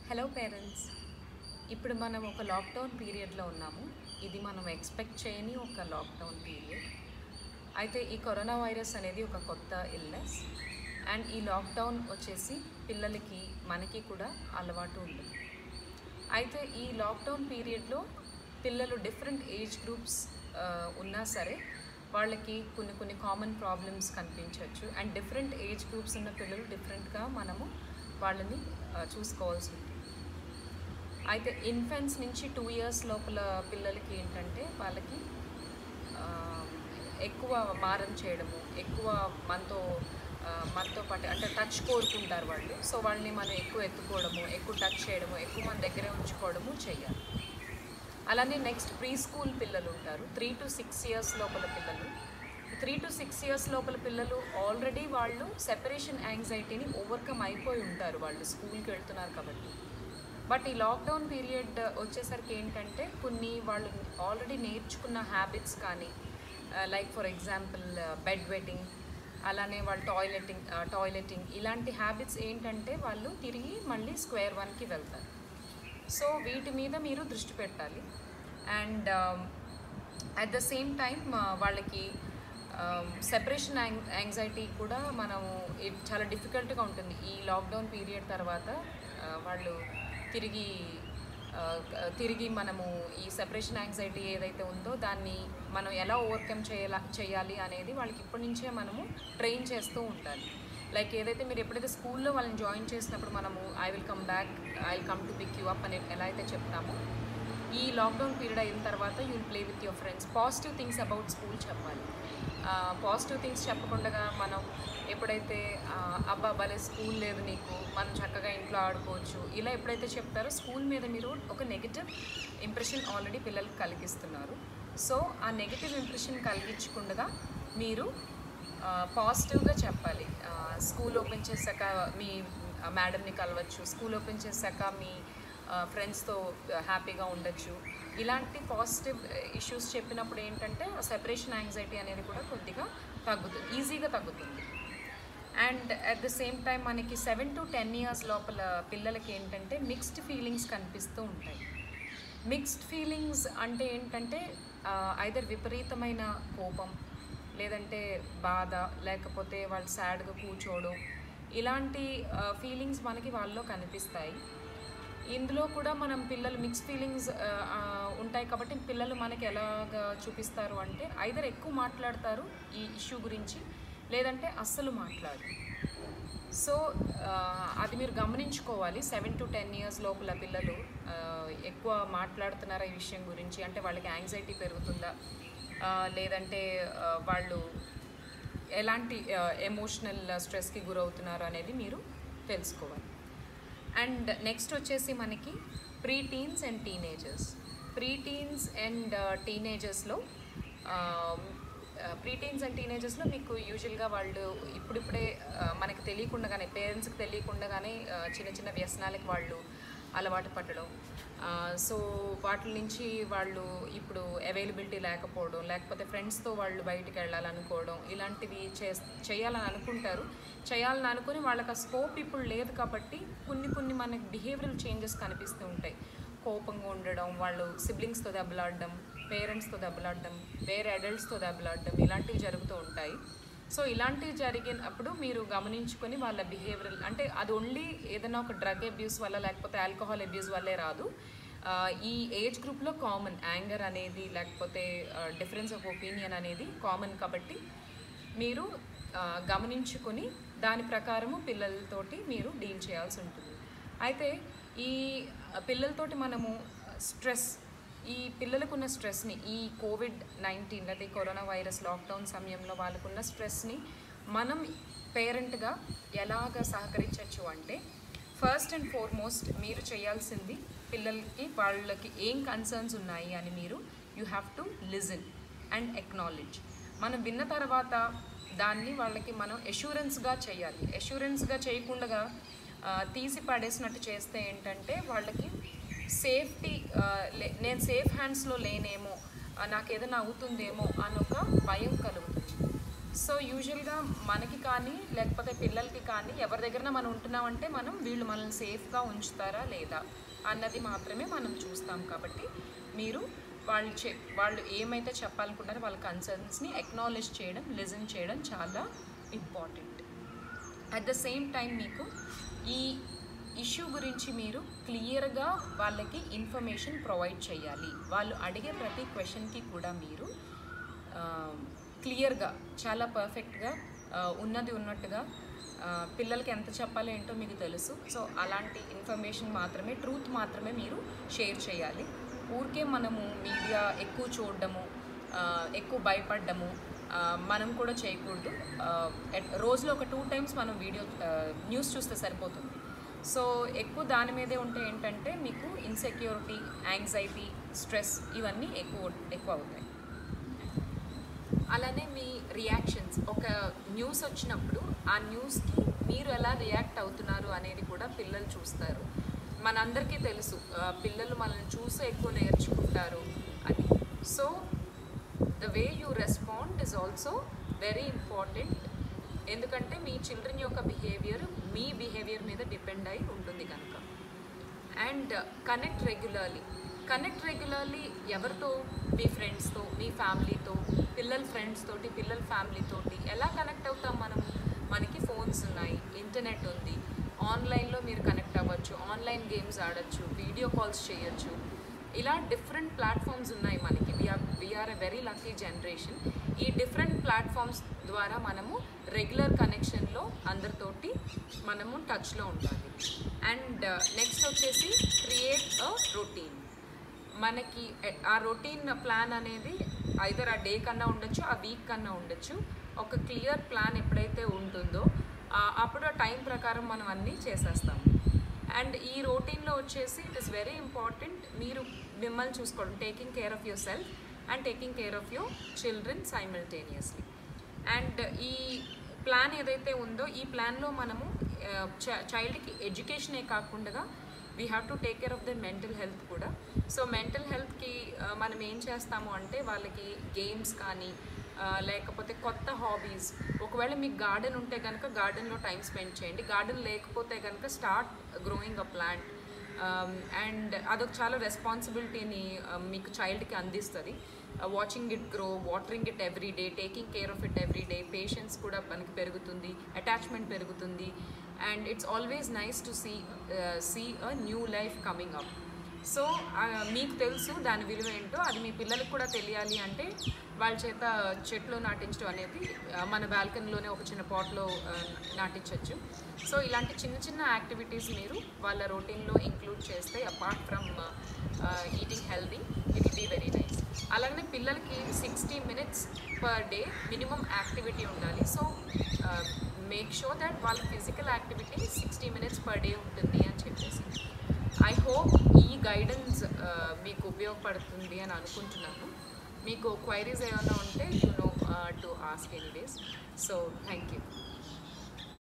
Hello parents, ఇప్పుడు మనం ఒక లాక్డౌన్ పీరియడ్లో ఉన్నాము. ఇది మనం ఎక్స్పెక్ట్ చేయని ఒక లాక్డౌన్ పీరియడ్. అయితే ఈ కరోనా వైరస్ అనేది ఒక కొత్త ఇల్నెస్ అండ్ ఈ లాక్డౌన్ వచ్చేసి పిల్లలకి మనకి కూడా అలవాటు ఉండదు. అయితే ఈ లాక్డౌన్ పీరియడ్లో పిల్లలు డిఫరెంట్ ఏజ్ గ్రూప్స్ ఉన్నా సరే వాళ్ళకి కొన్ని కామన్ ప్రాబ్లమ్స్ కనిపించవచ్చు. అండ్ డిఫరెంట్ ఏజ్ గ్రూప్స్ ఉన్న పిల్లలు డిఫరెంట్గా మనము వాళ్ళని చూసుకోవాల్సి ఉంటుంది. అయితే ఇన్ఫెంట్స్ నుంచి 2 years లోపల పిల్లలకి ఏంటంటే వాళ్ళకి ఎక్కువ మారం చేయడము, ఎక్కువ మనతో పాటు అంటే టచ్ కోరుకుంటారు వాళ్ళు. సో వాళ్ళని మనం ఎక్కువ ఎత్తుకోవడము, ఎక్కువ టచ్ చేయడము, ఎక్కువ మన దగ్గరే ఉంచుకోవడము చేయాలి. అలానే నెక్స్ట్ ప్రీ స్కూల్ పిల్లలు ఉంటారు, 3 to 6 years లోపల పిల్లలు. 3 to 6 years లోపల పిల్లలు ఆల్రెడీ వాళ్ళు సెపరేషన్ యాంగ్జైటీని ఓవర్కమ్ అయిపోయి ఉంటారు, వాళ్ళు స్కూల్కి వెళ్తున్నారు కాబట్టి. బట్ ఈ లాక్డౌన్ పీరియడ్ వచ్చేసరికి ఏంటంటే కొన్ని వాళ్ళు ఆల్రెడీ నేర్చుకున్న హ్యాబిట్స్ కానీ, like for example bed wetting, అలానే వాళ్ళు టాయిలెటింగ్ ఇలాంటి హ్యాబిట్స్ ఏంటంటే వాళ్ళు తిరిగి మళ్ళీ స్క్వేర్ వన్కి వెళ్తారు. సో వీటి మీద మీరు దృష్టి పెట్టాలి. And at the same time వాళ్ళకి సెపరేషన్ యాంగ్జైటీ కూడా మనము చాలా డిఫికల్ట్గా ఉంటుంది ఈ లాక్డౌన్ పీరియడ్ తర్వాత. వాళ్ళు తిరిగి మనము ఈ సెపరేషన్ యాంగ్జైటీ ఏదైతే ఉందో దాన్ని మనం ఎలా ఓవర్కమ్ చేయాలి అనేది వాళ్ళకి ఇప్పటి నుంచే మనము ట్రైన్ చేస్తూ ఉండాలి. లైక్ ఏదైతే మీరు ఎప్పుడైతే స్కూల్లో వాళ్ళని జాయిన్ చేసినప్పుడు మనము I will come to pick you up అని ఎలా అయితే చెప్తామో, ఈ లాక్డౌన్ పీరియడ్ అయిన తర్వాత you will play with your friends. Positive things about school చెప్పాలి. పాజిటివ్ థింగ్స్ చెప్పకుండా మనం ఎప్పుడైతే అబ్బా భలే స్కూల్ లేదు నీకు, మనం చక్కగా ఇంట్లో ఆడుకోవచ్చు ఇలా ఎప్పుడైతే చెప్తారో స్కూల్ మీద మీరు ఒక నెగిటివ్ ఇంప్రెషన్ ఆల్రెడీ పిల్లలకు కలిగిస్తున్నారు. సో ఆ నెగిటివ్ ఇంప్రెషన్ కలిగించకుండా మీరు పాజిటివ్గా చెప్పాలి. స్కూల్ ఓపెన్ చేశాక మీ మేడంని కలవచ్చు, స్కూల్ ఓపెన్ చేశాక మీ ఫ్రెండ్స్తో హ్యాపీగా ఉండొచ్చు. ఇలాంటి పాజిటివ్ ఇష్యూస్ చెప్పినప్పుడు ఏంటంటే సెపరేషన్ యాంగ్జైటీ అనేది కూడా కొద్దిగా తగ్గుతుంది, ఈజీగా తగ్గుతుంది. And at the same time మనకి 7 to 10 years లోపల పిల్లలకి ఏంటంటే మిక్స్డ్ ఫీలింగ్స్ కనిపిస్తూ ఉంటాయి. మిక్స్డ్ ఫీలింగ్స్ అంటే ఏంటంటే ఐదర్ విపరీతమైన కోపం, లేదంటే బాధ, లేకపోతే వాళ్ళు సాడ్గా కూర్చోవడం, ఇలాంటి ఫీలింగ్స్ మనకి వాళ్ళలో కనిపిస్తాయి. ఇందులో కూడా మనం పిల్లలు మిక్స్ ఫీలింగ్స్ ఉంటాయి కాబట్టి పిల్లలు మనకి ఎలాగా చూపిస్తారు అంటే ఐదర్ ఎక్కువ మాట్లాడతారు ఈ ఇష్యూ గురించి, లేదంటే అస్సలు మాట్లాడరు. సో అది మీరు గమనించుకోవాలి. 7 to 10 years లోపల పిల్లలు ఎక్కువ మాట్లాడుతున్నారా ఈ విషయం గురించి, అంటే వాళ్ళకి యాంగ్జైటీ పెరుగుతుందా, లేదంటే వాళ్ళు ఎలాంటి ఎమోషనల్ స్ట్రెస్కి గురవుతున్నారు అనేది మీరు తెలుసుకోవాలి. అండ్ నెక్స్ట్ వచ్చేసి మనకి pre teens and teenagers. Pre teens and టీనేజర్స్లో మీకు యూజువల్గా వాళ్ళు ఇప్పుడిప్పుడే మనకి తెలియకుండానే, పేరెంట్స్కి తెలియకుండానే చిన్న వ్యసనాలకి వాళ్ళు అలవాటు పట్టడం. సో వాటి నుంచి వాళ్ళు ఇప్పుడు అవైలబిలిటీ లేకపోవడం, లేకపోతే ఫ్రెండ్స్తో వాళ్ళు బయటికి వెళ్ళాలనుకోవడం, ఇలాంటివి చేయాలని అనుకుంటారు. చేయాలని అనుకుని వాళ్ళకి ఆ స్కోప్ ఇప్పుడు లేదు కాబట్టి కొన్ని మనకి బిహేవియరల్ చేంజెస్ కనిపిస్తూ ఉంటాయి. కోపంగా ఉండడం, వాళ్ళు సిబ్లింగ్స్తో దెబ్బలాడడం, పేరెంట్స్తో దెబ్బలాడడం, వేరే అడల్ట్స్తో దెబ్బలాడడం, ఇలాంటివి జరుగుతూ ఉంటాయి. సో ఇలాంటివి జరిగినప్పుడు మీరు గమనించుకొని వాళ్ళ బిహేవియరల్, అంటే అది ఓన్లీ ఏదైనా ఒక డ్రగ్ అబ్యూస్ వల్ల లేకపోతే ఆల్కహాల్ అబ్యూస్ వల్లే రాదు. ఈ ఏజ్ గ్రూప్లో కామన్ యాంగర్ అనేది, లేకపోతే డిఫరెన్స్ ఆఫ్ ఒపీనియన్ అనేది కామన్ కాబట్టి మీరు గమనించుకొని దాని ప్రకారము పిల్లలతోటి మీరు డీల్ చేయాల్సి ఉంటుంది. అయితే ఈ పిల్లలతోటి మనము ఈ పిల్లలకున్న స్ట్రెస్ని, ఈ COVID-19 లేదా కరోనా వైరస్ లాక్డౌన్ సమయంలో వాళ్ళకున్న స్ట్రెస్ని మనం పేరెంట్గా ఎలాగ సహకరించవచ్చు అంటే, ఫస్ట్ అండ్ ఫార్మోస్ట్ మీరు చేయాల్సింది వాళ్ళకి ఏం కన్సర్న్స్ ఉన్నాయి అని you have to listen and acknowledge. మనం విన్న తర్వాత దాన్ని వాళ్ళకి మనం ఎష్యూరెన్స్గా చేయాలి. ఎష్యూరెన్స్గా చేయకుండా తీసి పడేసినట్టు చేస్తే ఏంటంటే వాళ్ళకి సేఫ్టీ, నేను సేఫ్ హ్యాండ్స్లో లేనేమో, నాకు ఏదైనా అవుతుందేమో అని ఒక భయం కలుగుతుంది. సో యూజువల్గా మనకి కానీ లేకపోతే పిల్లలకి కానీ ఎవరి దగ్గర మనం ఉంటున్నామంటే మనం వీళ్ళు మనల్ని సేఫ్గా ఉంచుతారా లేదా అన్నది మాత్రమే మనం చూస్తాం. కాబట్టి మీరు వాళ్ళు ఏమైతే చెప్పాలనుకుంటారో వాళ్ళ కన్సర్న్స్ని అక్నాలెడ్జ్ చేయడం, లిజన్ చేయడం చాలా important. At the same time మీకు ఈ ఇష్యూ గురించి మీరు క్లియర్గా వాళ్ళకి ఇన్ఫర్మేషన్ ప్రొవైడ్ చేయాలి. వాళ్ళు అడిగే ప్రతి క్వశ్చన్కి కూడా మీరు క్లియర్గా చాలా పర్ఫెక్ట్గా ఉన్నది ఉన్నట్టుగా పిల్లలకి ఎంత చెప్పాలో ఏంటో మీకు తెలుసు. సో అలాంటి ఇన్ఫర్మేషన్ మాత్రమే, ట్రూత్ మాత్రమే మీరు షేర్ చేయాలి. ఊరికే మనము మీడియా ఎక్కువ చూడడము, ఎక్కువ భయపడ్డము మనం కూడా చేయకూడదు. రోజులో ఒక 2 times మనం న్యూస్ చూస్తే సరిపోతుంది. సో ఎక్కువ దాని మీదే ఉంటే ఏంటంటే మీకు ఇన్సెక్యూరిటీ, యాంగ్జైటీ, స్ట్రెస్ ఇవన్నీ ఎక్కువ అవుతాయి. అలానే మీ రియాక్షన్స్, ఒక న్యూస్ వచ్చినప్పుడు ఆ న్యూస్కి మీరు ఎలా రియాక్ట్ అవుతున్నారు అనేది కూడా పిల్లలు చూస్తారు. మనందరికీ తెలుసు పిల్లలు మనల్ని చూసి ఎక్కువ నేర్చుకుంటారు అని. So the way you respond is also very important. ఎందుకంటే మీ చిల్డ్రన్ యొక్క బిహేవియర్ మీ బిహేవియర్ మీద డిపెండ్ అయి ఉంటుంది కనుక. అండ్ కనెక్ట్ రెగ్యులర్లీ ఎవరితో? మీ ఫ్రెండ్స్తో, మీ ఫ్యామిలీతో, పిల్లల ఫ్రెండ్స్ తోటి, పిల్లల ఫ్యామిలీతోటి ఎలా కనెక్ట్ అవుతాం మనం? మనకి ఫోన్స్ ఉన్నాయి, ఇంటర్నెట్ ఉంది, ఆన్లైన్లో మీరు కనెక్ట్ అవ్వచ్చు, ఆన్లైన్ గేమ్స్ ఆడచ్చు, వీడియో కాల్స్ చేయొచ్చు. ఇలా డిఫరెంట్ ప్లాట్ఫామ్స్ ఉన్నాయి మనకి. We are a very lucky generation. ఈ డిఫరెంట్ ప్లాట్ఫామ్స్ ద్వారా మనము రెగ్యులర్ కనెక్షన్లో అందరితోటి మనము టచ్లో ఉండాలి. అండ్ నెక్స్ట్ వచ్చేసి క్రియేట్ అ రొటీన్. మనకి ఆ రొటీన్ ప్లాన్ అనేది ఐదర్ ఆ డే కన్నా ఉండొచ్చు, ఆ వీక్ కన్నా ఉండొచ్చు. ఒక క్లియర్ ప్లాన్ ఎప్పుడైతే ఉంటుందో అప్పుడు ఆ టైం ప్రకారం మనం అన్నీ చేసేస్తాము. అండ్ ఈ రొటీన్లో వచ్చేసి ఇట్ ఇస్ వెరీ ఇంపార్టెంట్ మీరు మిమ్మల్ని చూసుకోవడం, taking care of yourself and taking care of your children simultaneously. And ఈ ప్లాన్ ఏదైతే ఉందో ఈ ప్లాన్లో మనము చైల్డ్కి ఎడ్యుకేషనే కాకుండా we have to take care of the mental health కూడా. సో మెంటల్ హెల్త్కి మనం ఏం చేస్తాము అంటే వాళ్ళకి గేమ్స్ కానీ లేకపోతే కొత్త హాబీస్, ఒకవేళ మీకు గార్డెన్ ఉంటే కనుక గార్డెన్లో టైం స్పెండ్ చేయండి. గార్డెన్ లేకపోతే కనుక start growing a plant. And అదొక చాలా రెస్పాన్సిబిలిటీని మీకు చైల్డ్కి అందిస్తుంది. Watching it grow, watering it every day, taking care of it every day, patience కూడా మనకి పెరుగుతుంది, అటాచ్మెంట్ పెరుగుతుంది. And it's always nice to see a new life coming up. So మీకు తెలుసు దాని విలువ ఏంటో, అది మీ పిల్లలకు కూడా తెలియాలి అంటే వాళ్ళ చేత చెట్లు నాటించడం అనేది మన బాల్కనీలోనే ఒక చిన్న పాట్లో నాటించవచ్చు. సో ఇలాంటి చిన్న చిన్న యాక్టివిటీస్ మీరు వాళ్ళ రొటీన్లో ఇంక్లూడ్ చేస్తే apart from eating healthy, it will be very nice. అలాగే పిల్లలకి 60 minutes per day minimum activity ఉండాలి. సో మేక్ షూర్ దట్ వాళ్ళ physical activity 60 minutes per day ఉంటుంది అని చెప్పేసి. ఐ హోప్ ఈ గైడెన్స్ మీకు ఉపయోగపడుతుంది అని అనుకుంటున్నాను. మీకు క్వైరీస్ ఏమైనా ఉంటే you know to ask anyways. So thank you.